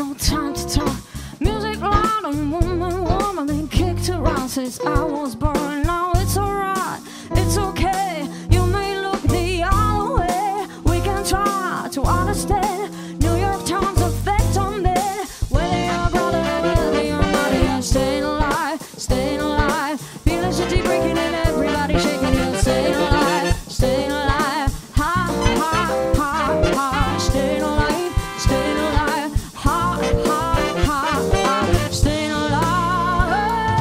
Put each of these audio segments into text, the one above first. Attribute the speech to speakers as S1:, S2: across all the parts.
S1: no time to talk. Music loud and woman been kicked around since I was born. Now it's alright, it's okay. You may look the other way. We can try to understand New York Times effect on me. Whether you're a brother, whether you're not, you're staying alive, staying alive. Feel the city breaking and everybody shaking. You're staying alive, staying alive. Ha ha ha ha, staying alive, staying alive. Ha ha ha ha, staying alive.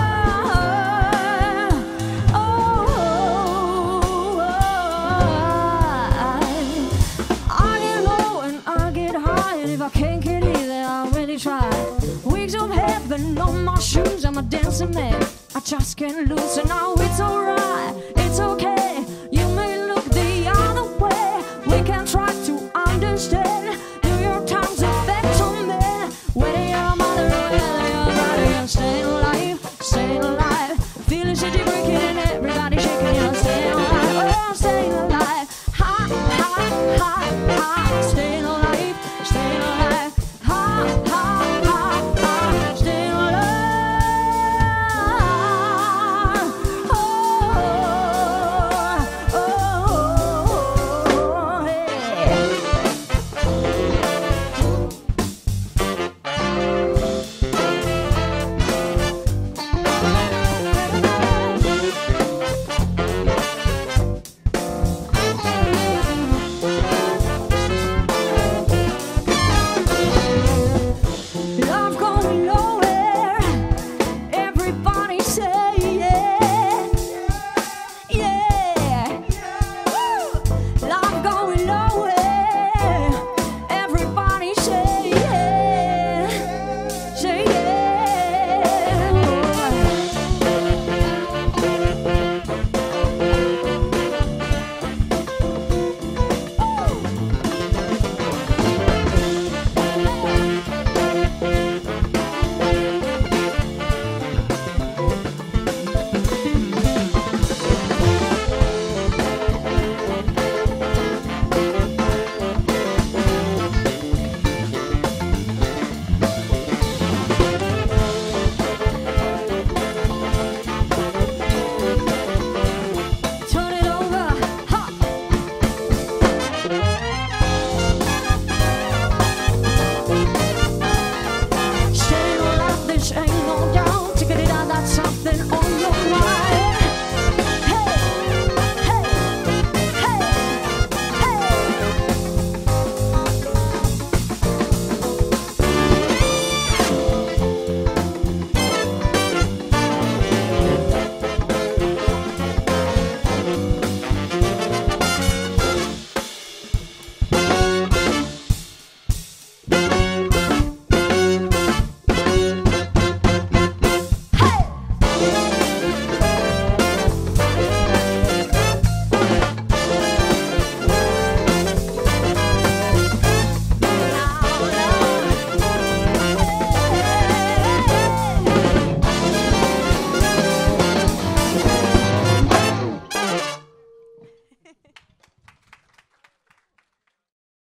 S1: I get low and I get high, and if I can't get either, I really try. Weeks of heaven on my shoes, I'm a dancing man. I just can't lose, and now it's alright.